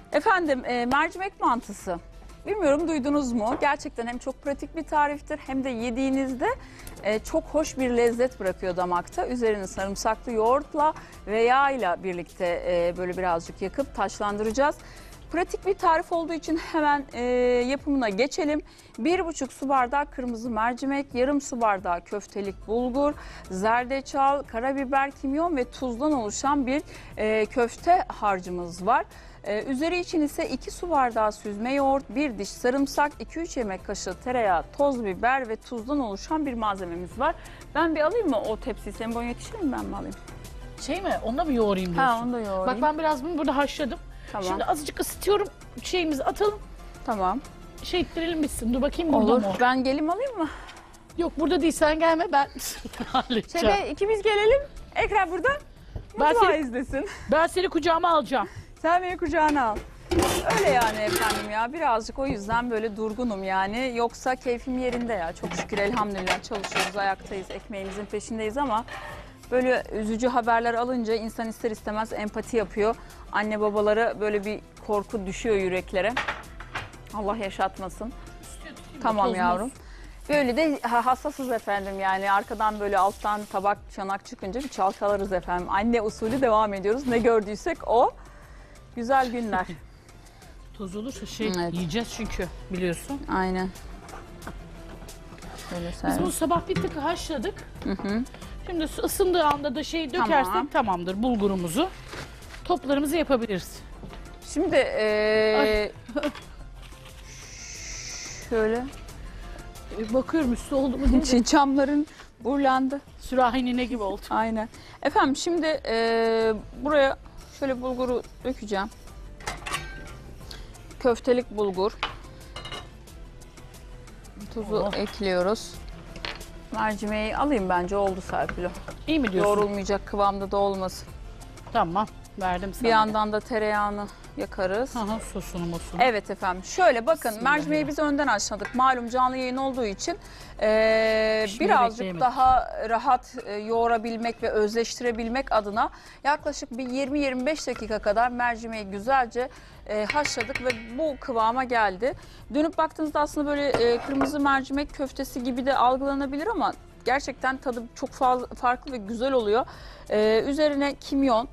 Efendim mercimek mantısı. Bilmiyorum duydunuz mu? Gerçekten hem çok pratik bir tariftir hem de yediğinizde çok hoş bir lezzet bırakıyor damakta. Üzerini sarımsaklı yoğurtla ve yağ birlikte böyle birazcık yakıp taşlandıracağız. Pratik bir tarif olduğu için hemen yapımına geçelim. 1,5 su bardağı kırmızı mercimek, yarım su bardağı köftelik bulgur, zerdeçal, karabiber, kimyon ve tuzdan oluşan bir köfte harcımız var. Üzeri için ise 2 su bardağı süzme yoğurt, 1 diş sarımsak, 2-3 yemek kaşığı tereyağı, toz biber ve tuzdan oluşan bir malzememiz var. Ben bir alayım mı o tepsiyi? Senin boyun yetişir mi, ben mi alayım? Şey mi? Onunla mı yoğurayım diyorsun? Ha, onu da yoğurayım. Bak ben biraz bunu burada haşladım. Tamam. Şimdi azıcık ısıtıyorum. Şeyimizi atalım. Tamam. Şey ettirelim bitsin. Dur bakayım burada Olur. mı? Ben gelim alayım mı? Yok burada değil, sen gelme, ben halledeceğim. Şöyle ikimiz gelelim. Ekran burada. Ben Mutfağı seni- izlesin. Ben seni kucağıma alacağım. Sen beni kucağına al. Öyle yani efendim ya. Birazcık o yüzden böyle durgunum yani. Yoksa keyfim yerinde ya. Çok şükür elhamdülillah çalışıyoruz, ayaktayız, ekmeğimizin peşindeyiz ama böyle üzücü haberler alınca insan ister istemez empati yapıyor. Anne babalara böyle bir korku düşüyor yüreklere. Allah yaşatmasın. Tamam yavrum. Böyle de hassasız efendim yani arkadan böyle alttan tabak çanak çıkınca bir çalkalarız efendim. Anne usulü devam ediyoruz. Ne gördüysek o. Güzel günler. Toz olursa Evet. yiyeceğiz çünkü biliyorsun. Aynen. Şöyle Biz bunu sabah bir tık haşladık. Hı. Şimdi ısındığı anda da dökersek Tamam. tamamdır bulgurumuzu. Toplarımızı yapabiliriz. Şimdi şöyle Bakıyorum üstü oldu mu diye. camların burlandı. Sürahinin ne gibi oldu. Aynen. Efendim şimdi buraya şöyle bulguru dökeceğim. Köftelik bulgur. Tuzu Oh. ekliyoruz. Mercimeği alayım bence, oldu Serpil o. İyi mi diyorsun? Yoğrulmayacak kıvamda da olmasın. Tamam. Verdim sana. Bir yandan da tereyağını yakarız. Aha, sosunu mosunu. Evet efendim. Şöyle bakın, Bismillah. mercimeği biz önden haşladık. Malum canlı yayın olduğu için birazcık bekleyemedim. daha rahat yoğurabilmek ve özleştirebilmek adına yaklaşık bir 20-25 dakika kadar mercimeği güzelce haşladık ve bu kıvama geldi. Dönüp baktığınızda aslında böyle kırmızı mercimek köftesi gibi de algılanabilir ama gerçekten tadı çok farklı ve güzel oluyor. Üzerine kimyon,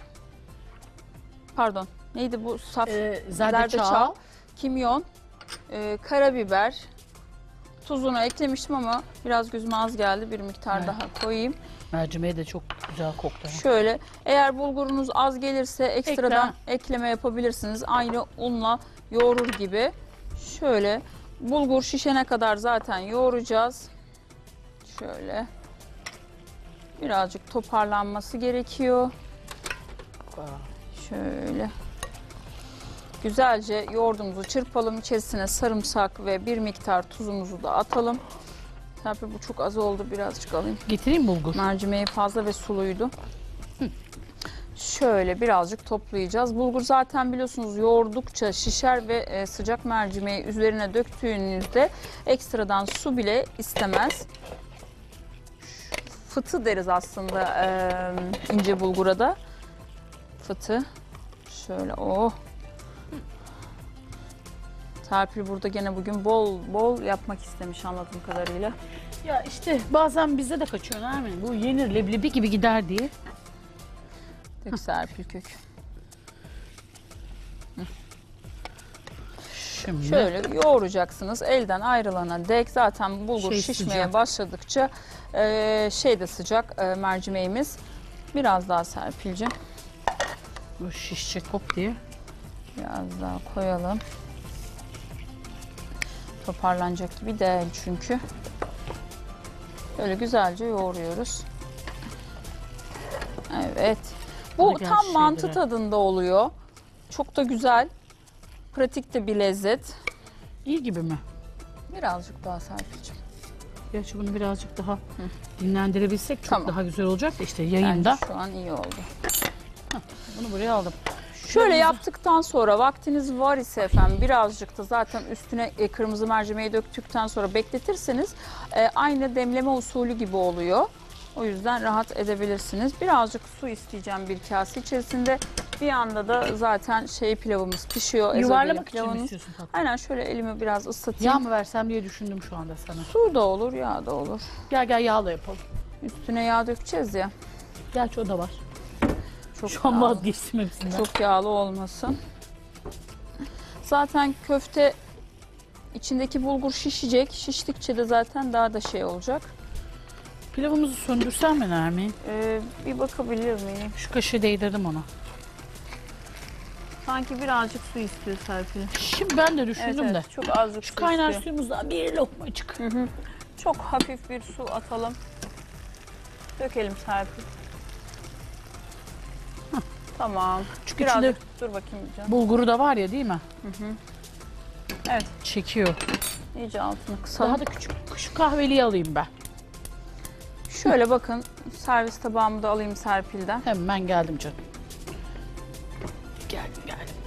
pardon neydi bu, saf Zerdeçal. kimyon, karabiber, tuzunu eklemiştim ama biraz gözüme az geldi. Bir miktar Evet. daha koyayım. Mercimeği de çok güzel koktu. Şöyle, eğer bulgurunuz az gelirse ekstradan Ekle. ekleme yapabilirsiniz. Aynı unla yoğurur gibi. Şöyle bulgur şişene kadar zaten yoğuracağız. Şöyle. Birazcık toparlanması gerekiyor. Şöyle. Güzelce yoğurdumuzu çırpalım. İçerisine sarımsak ve bir miktar tuzumuzu da atalım. Serpil bu çok az oldu. Birazcık alayım. Getireyim bulgur. Mercimeği fazla ve suluydu. Şöyle birazcık toplayacağız. Bulgur zaten biliyorsunuz yoğurdukça şişer ve sıcak mercimeği üzerine döktüğünüzde ekstradan su bile istemez. Fıtı deriz aslında ince bulgura da. Fıtı. Şöyle Serpil burada gene bugün bol bol yapmak istemiş anladığım kadarıyla. Ya işte bazen bize de kaçıyor Nermin. Bu yenir leblebi gibi gider diye. Dök Serpil kök. Şimdi Şöyle yoğuracaksınız elden ayrılana dek. Zaten bulgur Şey şişmeye sıcak. başladıkça şey de sıcak mercimeğimiz. Biraz daha Serpil'cim. bu şişecek hop diye. Biraz daha koyalım. Toparlanacak gibi değil çünkü. Böyle güzelce yoğuruyoruz. Evet. Bu Hadi gel tam mantı şeylere. tadında oluyor. Çok da güzel. Pratik de bir lezzet. İyi gibi mi? Birazcık daha Serpil'cim. Gerçi bunu birazcık daha dinlendirebilsek çok Tamam. daha güzel olacak da işte Bence yayında. şu an iyi oldu. Bunu buraya aldım. Şöyle yaptıktan sonra vaktiniz var ise efendim birazcık da zaten üstüne kırmızı mercimeği döktükten sonra bekletirseniz aynı demleme usulü gibi oluyor. O yüzden rahat edebilirsiniz. Birazcık su isteyeceğim bir kase içerisinde. Bir yanda da zaten pilavımız pişiyor. Yuvarlamak ezogelin için mi pilavımız. istiyorsun tatlım? Aynen şöyle elimi biraz ıslatayım. Yağ mı versem diye düşündüm şu anda sana. Su da olur, yağ da olur. Gel yağla yapalım. Üstüne yağ dökeceğiz ya. Gerçi o da var. Çok Şu an yağlı, vazgeçtim hepsinden. çok yağlı olmasın. Zaten köfte içindeki bulgur şişecek. Şiştikçe de zaten daha da olacak. Pilavımızı söndürsen mi Nermin? Bir bakabilir miyim? Şu kaşığı değdirdim ona. Sanki birazcık su istiyor Serpil. Şimdi ben de düşündüm de. Çok azıcık Şu su kaynar istiyor. suyumuzdan bir lokmacık. Çok hafif bir su atalım. Dökelim Serpil. Tamam. Çünkü Birazcık içinde dur bakayım canım. bulguru da var ya değil mi? Evet, Çekiyor. iyice altını kısalım. Daha da küçük şu kahveliği alayım ben. Şöyle bakın, servis tabağımı da alayım Serpil'den. Hemen geldim canım. Geldim.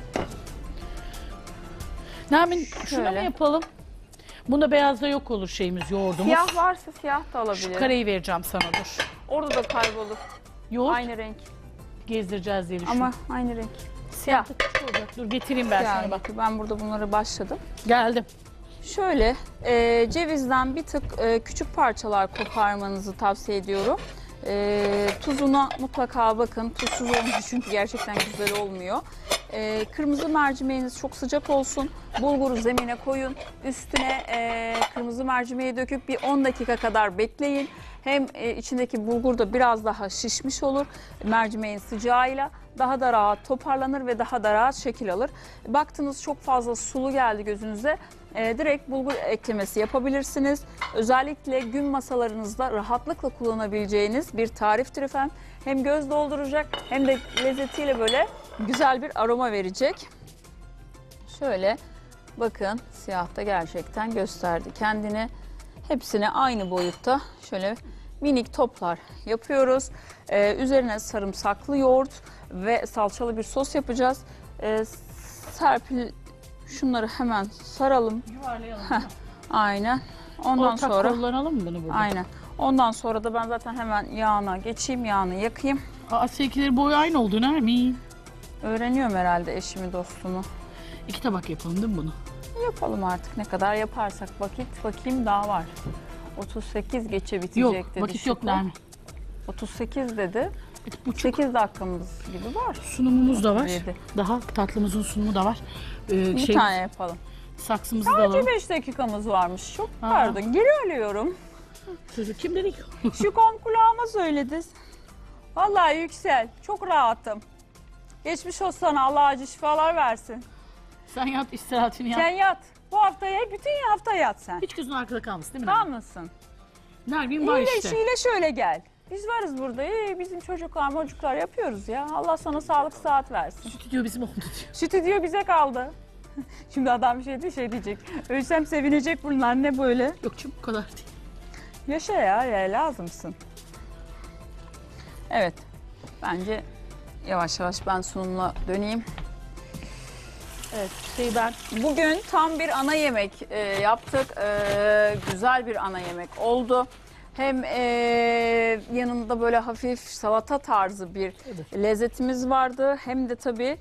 Nermin şuna mı Şöyle. yapalım? Bunda beyazda yok olur şeyimiz, yoğurdumuz. Siyah varsa siyah da alabilir. Şu kareyi vereceğim sana dur. Orada da kaybolur. Yoğurt Aynı renk. gezdireceğiz diye düşündüm. Ama aynı renk. Siyah. Küçük olacak. Dur getireyim ben sana Yani bak. ben burada bunları başladım. Geldim. Şöyle cevizden bir tık küçük parçalar koparmanızı tavsiye ediyorum. Tuzuna mutlaka bakın. Tuzsuz olmuyor çünkü gerçekten güzel olmuyor. Kırmızı mercimeğiniz çok sıcak olsun. Bulguru zemine koyun. Üstüne kırmızı mercimeği döküp bir 10 dakika kadar bekleyin. Hem içindeki bulgur da biraz daha şişmiş olur. Mercimeğin sıcağıyla daha da rahat toparlanır ve daha da rahat şekil alır. Baktınız çok fazla sulu geldi gözünüze. Direkt bulgur eklemesi yapabilirsiniz. Özellikle gün masalarınızda rahatlıkla kullanabileceğiniz bir tariftir efendim. Hem göz dolduracak hem de lezzetiyle böyle güzel bir aroma verecek. Şöyle bakın, siyah da gerçekten gösterdi kendini. Hepsini aynı boyutta şöyle minik toplar yapıyoruz. Üzerine sarımsaklı yoğurt ve salçalı bir sos yapacağız. Serpil, şunları hemen saralım. Yuvarlayalım. Aynen. Ondan Ortak sonra kullanalım mı bunu burada? aynen. Ondan sonra da ben zaten hemen yağına geçeyim, yağını yakayım. Seninkilerin boyu aynı oldu Nermin. Öğreniyorum herhalde eşimi, dostumu. 2 tabak yapalım değil mi bunu? Yapalım artık, ne kadar yaparsak. Vakit bakayım, daha var. 38 geçe bitecek Yok dedi. vakit yok Şükrü. Nermin. 38 dedi. 8,5 8 dakikamız gibi var. sunumumuz da var. 7. Daha tatlımızın sunumu da var. Bir tane yapalım. Saksımızı da alalım. Sadece 5 dakikamız varmış. Çok Aa. pardon. Geri ölüyorum. Sözü kim dedi ki? Şu kom kulağıma söyledi. Vallahi Yüksel, çok rahatım. Geçmiş olsun sana, Allah acı şifalar versin. Sen yat istirahatini yap. Sen yat. Bu haftaya, bütün hafta yat sen. Hiç gözün arkada kalmasın değil mi? Kalmasın. Nermin var işte. İyileşiyle şöyle gel. Biz varız burada. Bizim çocuklar yapıyoruz ya. Allah sana sağlık saat versin. Stüdyo bizim oldu diyor. Stüdyo bize kaldı. Şimdi adam bir şey diyecek. Ölsem sevinecek bunlar, ne böyle? Yok canım bu kadar değil. Yaşa ya lazımsın. Evet. Bence yavaş yavaş ben sunumla döneyim. Evet ben Bugün tam bir ana yemek yaptık. Güzel bir ana yemek oldu. Hem yanında böyle hafif salata tarzı bir lezzetimiz vardı. Hem de tabii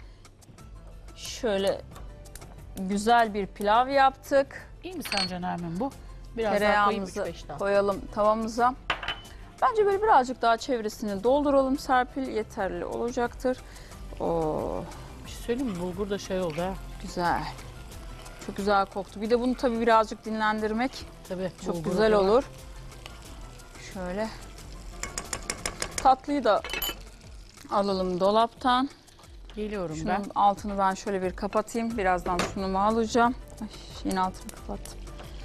şöyle güzel bir pilav yaptık. iyi mi sence Nermin bu? Biraz daha koyayım Tereyağımızı 3-5 daha. koyalım tavamıza. Bence böyle birazcık daha çevresini dolduralım Serpil. Yeterli olacaktır. Oo, Bir şey söyleyeyim mi? Bulgur da şey oldu ha. güzel. Çok güzel koktu. Bir de bunu tabii birazcık dinlendirmek Tabii. çok bulgur güzel da var. olur. Şöyle. Tatlıyı da alalım dolaptan. Geliyorum Şunun ben. altını ben şöyle bir kapatayım. Birazdan sunumu alacağım. Ay, şeyin altını kapattım.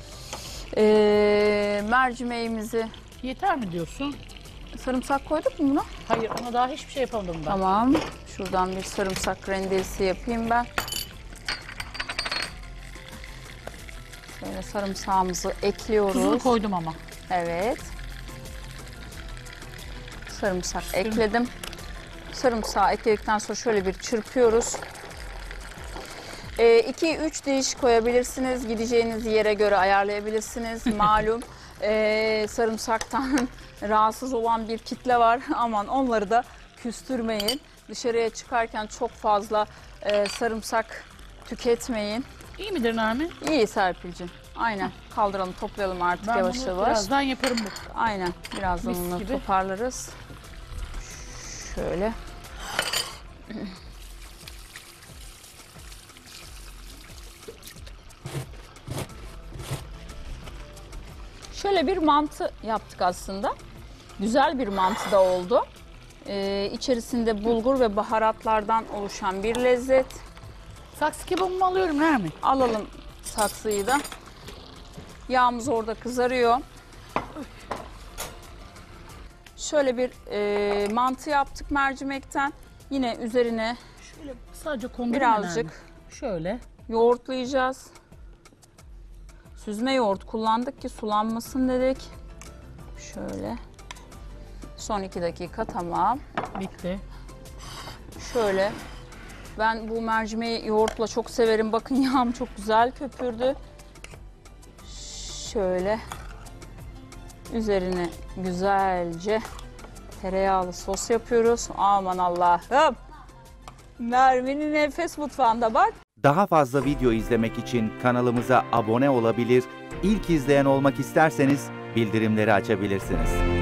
Mercimeğimizi, Yeter mi diyorsun? sarımsak koyduk mu buna? Hayır ona daha hiçbir şey yapamadım ben. Tamam. Şuradan bir sarımsak rendesi yapayım ben. Şöyle sarımsağımızı ekliyoruz. Tuzunu koydum ama. Evet. Sarımsak ekledim. Sarımsağı ekledikten sonra şöyle bir çırpıyoruz. 2-3 diş koyabilirsiniz. Gideceğiniz yere göre ayarlayabilirsiniz. Malum sarımsaktan rahatsız olan bir kitle var. Aman onları da küstürmeyin. Dışarıya çıkarken çok fazla sarımsak tüketmeyin. İyi midir Nermin? İyi Serpil'cim. Aynen. Kaldıralım, toplayalım artık Ben yavaş bunu yavaş. birazdan yaparım bu. Aynen. Birazdan Mis onu gibi. toparlarız. Şöyle. Şöyle bir mantı yaptık aslında. Güzel bir mantı da oldu. İçerisinde bulgur ve baharatlardan oluşan bir lezzet. Saksı kebabımı alıyorum Nermin. Alalım saksıyı da. Yağımız orada kızarıyor. Şöyle bir mantı yaptık mercimekten. Yine üzerine Şöyle sadece kondurma birazcık Nermin. Şöyle. yoğurtlayacağız. Süzme yoğurt kullandık ki sulanmasın dedik. Şöyle. Son 2 dakika tamam. Bitti. Şöyle. Ben bu mercimeği yoğurtla çok severim. Bakın yağım çok güzel köpürdü. Şöyle. Üzerine güzelce tereyağlı sos yapıyoruz. Aman Allah'ım. Nermin'in Enfes Mutfağı'nda bak. Daha fazla video izlemek için kanalımıza abone olabilir, ilk izleyen olmak isterseniz bildirimleri açabilirsiniz.